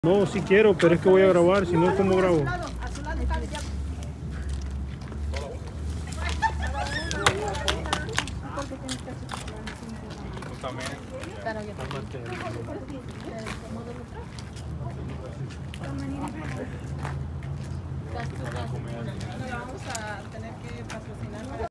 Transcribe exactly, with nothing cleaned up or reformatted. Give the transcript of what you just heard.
No, sí quiero, pero es que voy a grabar, si no, ¿cómo grabo? Vamos a tener que patrocinar.